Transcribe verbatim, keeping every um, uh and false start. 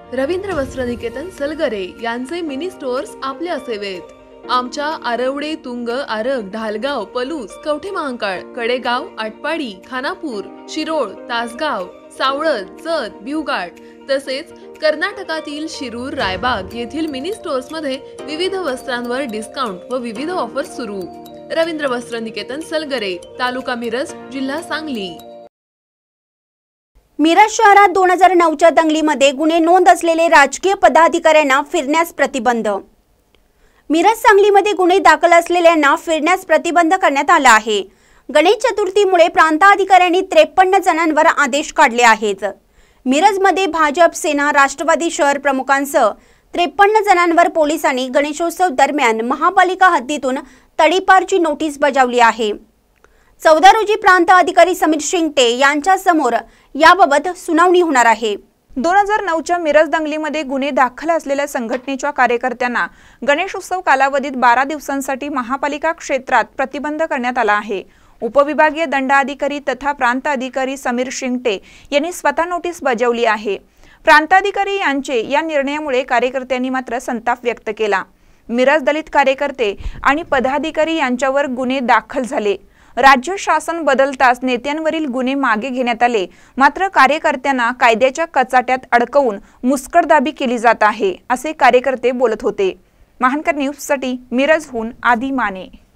रवींद्र वस्त्रनिकेतन सलगरे यांचे mini stores आपल्या सेवेत। आमच्या आरवडे, तुंग, आरग, ढालगाव, पलूस, कवठे महांकाळ, कडेगाव, आटपाडी, खानापूर, शिरोळ, तासगाव, सावळद, जत, भिवघाट तसेच कर्नाटकातील शिरूर, रायबाग येथील मिनी स्टोअर्स मध्ये विविध वस्त्रांवर डिस्काउंट व विविध ऑफर्स सुरू। रवींद्र वस्त्रनिकेतन सलगरे, तालुका मिरज, जिल्हा सांगली। मिरज शहरात दोन हजार नऊच्या दंगलीमध्ये गुन्हे नोंद असलेले राजकीय पदाधिकाऱ्यांना फिरण्यास प्रतिबंध। मिरज सांगलीमध्ये गुन्हे दाखल असलेल्यांना फिरण्यास प्रतिबंध करण्यात आला आहे। गणेश चतुर्थीमुळे प्रांताधिकाऱ्यांनी त्रेपन्न जणांवर आदेश काढले आहेत। मिरजमध्ये भाजप, सेना, राष्ट्रवादी शहर प्रमुखांसह त्रेपन्न जणांवर पोलिसांनी गणेशोत्सव दरम्यान महापालिका हद्दीतून तडीपारची नोटीस बजावली आहे। चौदा रोजी प्रांत अधिकारी समीर शिंगटे यांच्या समोर याबाबत सुनावणी होणार आहे। दोन हजार नऊच्या मिरज दंगलीमध्ये गुन्हे दाखल असलेल्या संघटनेच्या कार्यकर्त्यांना गणेशोत्सव कालावधीत बारा दिवसांसाठी महापालिका क्षेत्रात प्रतिबंध करण्यात आला आहे। उपविभागीय दंडाधिकारी तथा प्रांत अधिकारी समीर शिंगटे यांनी स्वतः नोटीस बजावली आहे। प्रांताधिकारी यांचे या निर्णयामुळे कार्यकर्त्यांनी मात्र संताप व्यक्त केला। मिरज दलित कार्यकर्ते आणि पदाधिकारी यांच्यावर गुन्हे दाखल झाले। राज्य शासन बदलताच नेत्यांवरील गुन्हे मागे घेण्यात आले, मात्र कार्यकर्त्यांना कायद्याच्या कचाट्यात अडकवून मुस्कटदाबी केली जात आहे, असे कार्यकर्ते बोलत होते। महानकर न्यूजसाठी मिरजहून आदी माने।